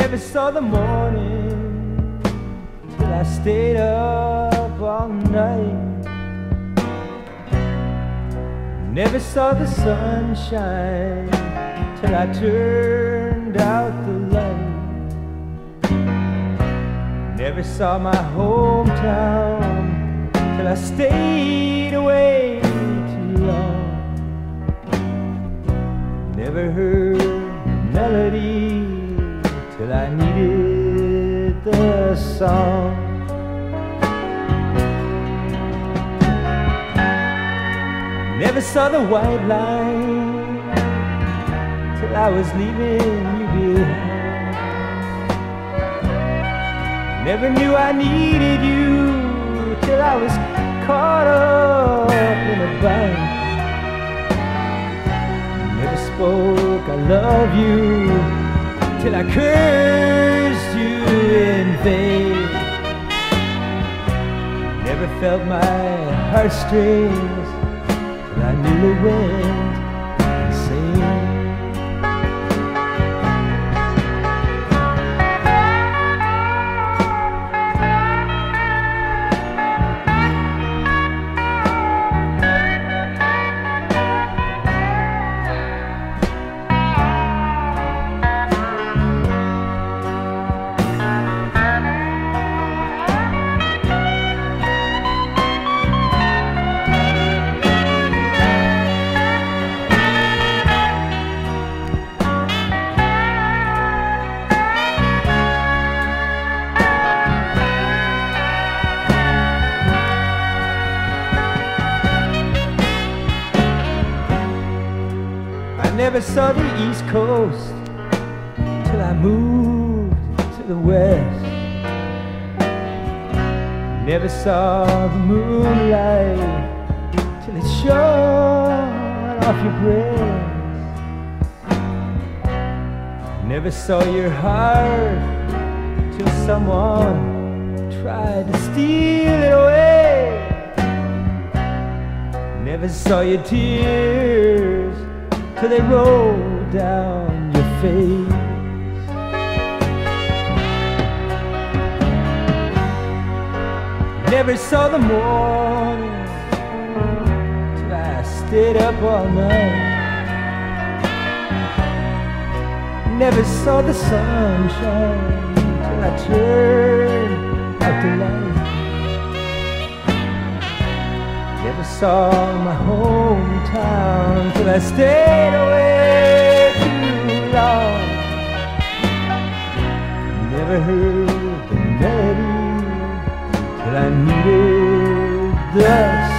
Never saw the morning till I stayed up all night. Never saw the sunshine till I turned out the light. Never saw my hometown till I stayed away too long. Never heard a melody till I needed the song. Never saw the white line till I was leaving you behind. Never knew I needed you till I was caught up in a bind. Never spoke I love you till I cursed you in vain. Never felt my heartstrings till I nearly went insane. Never saw the East Coast till I moved to the West. Never saw the moonlight till it shone off your breast. Never saw your heart till someone tried to steal it away. Never saw your tears till they rolled down your face. Never saw the morning till I stayed up all night. Never saw the sunshine till I turned out the light. Never saw my hometown till I stayed away too long. Never heard the melody till I needed the